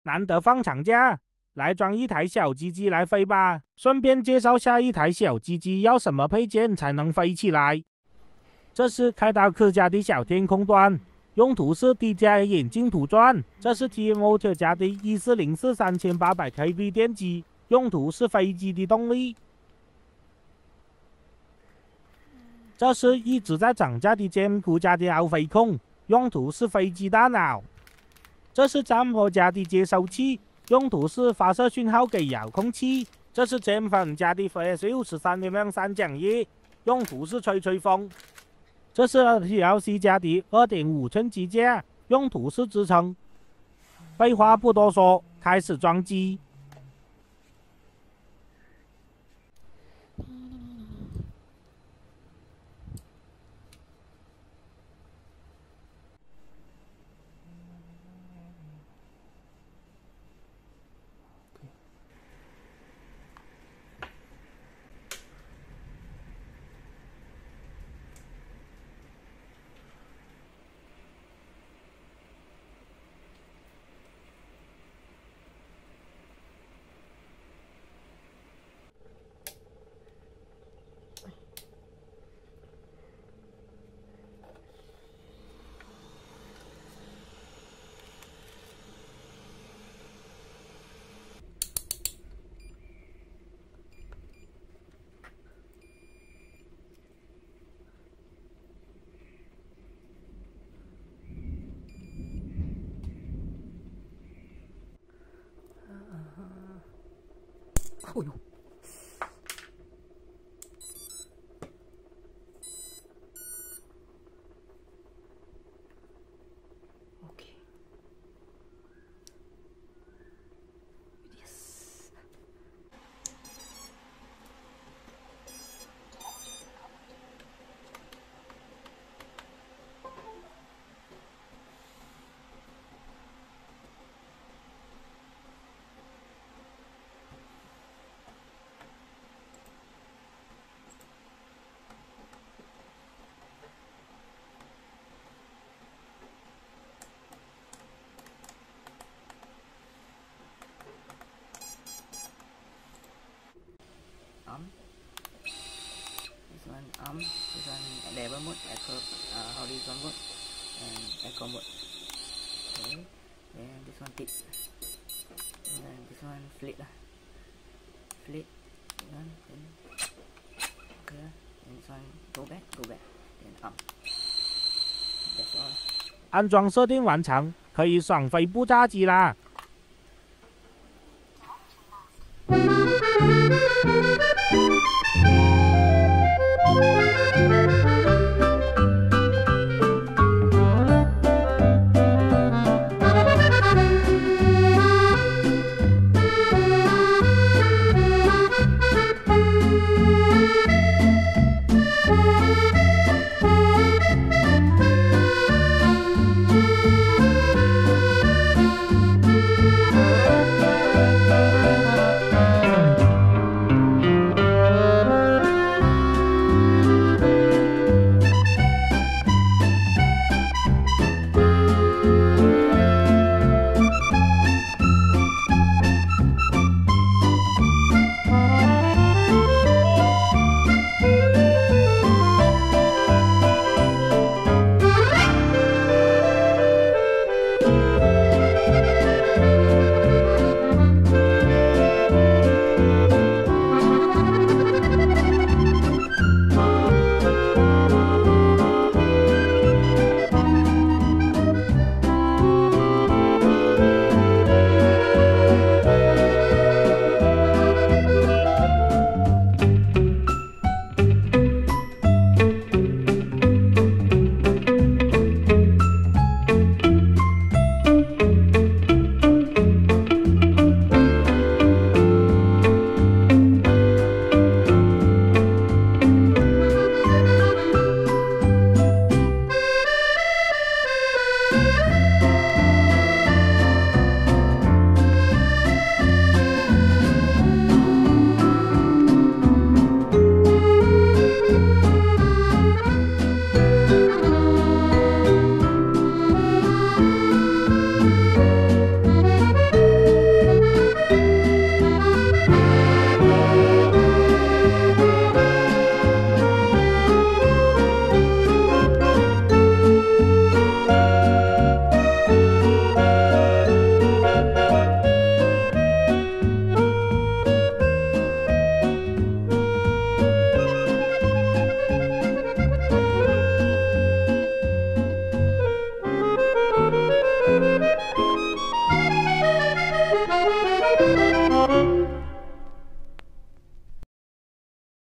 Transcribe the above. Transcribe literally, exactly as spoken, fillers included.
难得放长假，来装一台小鸡鸡来飞吧。顺便介绍下一台小鸡鸡要什么配件才能飞起来。这是开刀客家的小天空端，用途是低价眼镜图钻。这是 T M O 特家的一四零四三千八百 K V 电机，用途是飞机的动力。这是一直在涨价的坚固家的奥飞控，用途是飞机大脑。这是战火家的接收器，用途是发射讯号给遥控器。这是尖粉家的 F S 六十三 mm 三桨叶，用途是吹吹风。这是 T L C 家的 二点五寸机架，用途是支撑。废话不多说，开始装机。 哦呦！ Arm. This one arm. This one level mode, echo, uh, horizontal mode, and echo mode. Okay. Then this one tip. And then this one flit lah. Flit. This one. Then okay. Then this one go back, go back. Then arm. That's all. 安装设定完成，可以爽飞布炸机啦。